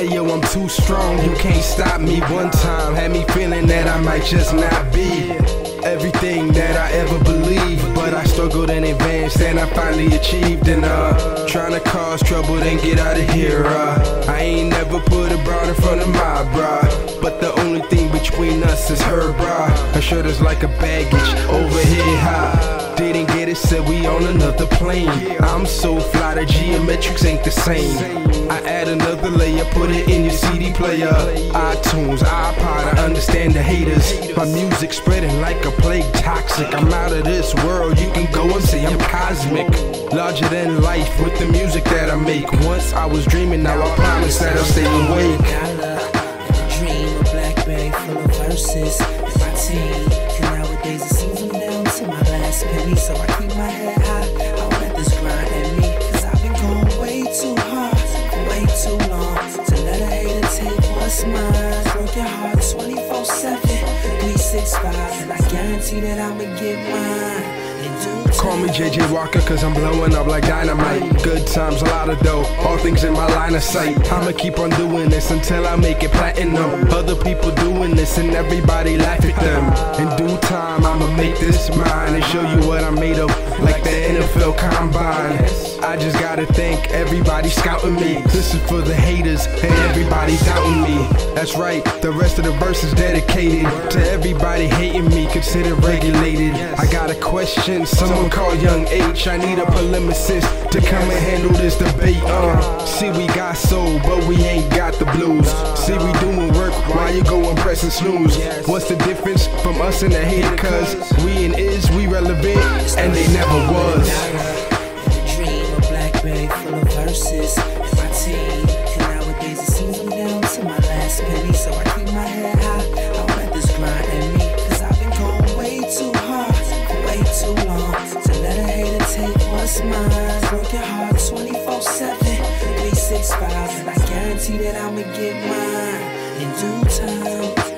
Ayo, I'm too strong, you can't stop me. One time had me feeling that I might just not be everything that I ever believed, but I struggled and advanced and I finally achieved. And trying to cause trouble, then get out of here. I ain't never put a broad in front of my bra, but the only thing between us is her bra. Her shirt is like a baggage, overhead high. Didn't get it, said we on another plane. I'm so fly, the geometrics ain't the same. I add another layer, put it in your CD player, iTunes, iPod, I understand the haters. My music spreading like a plague, toxic. I'm out of this world, you can go and say I'm cosmic. Larger than life with the music that I make. Once I was dreaming, now I promise that I'll stay awake. A dream, a black bag full of verses in my team. And nowadays it seems I'm down to my last penny, so I keep my head high. I let this grind at me, cause I've been going way too hard for way too long to let a hater take what's mine. Broke your heart 24/7, 365, and I guarantee that I'ma get mine. Call me JJ Walker, cause I'm blowing up like dynamite. Good times, a lot of dough, all things in my line of sight. I'ma keep on doing this until I make it platinum. Other people doing this and everybody laugh at them. In due time, I'ma make this mine and show you what I'm made of, like the NFL Combine. I just gotta thank everybody scouting me. This is for the haters and everybody doubting me. That's right, the rest of the verse is dedicated to everybody hating me, consider regulated. I got a question, someone call Young H. I need a polemicist to come and handle this debate. See, we got soul, but we ain't got the blues. See, we doing work while you going pressing snooze. What's the difference from us and the hater? Cause we and we relevant, and they never was. Bag full of verses in my team, and nowadays it seems I'm down to my last penny, so I keep my head high. I let this grind at me, cause I've been going way too hard for way too long to let a hater take what's mine. Broke your heart 24/7, 365, and I guarantee that I'ma get mine in due time.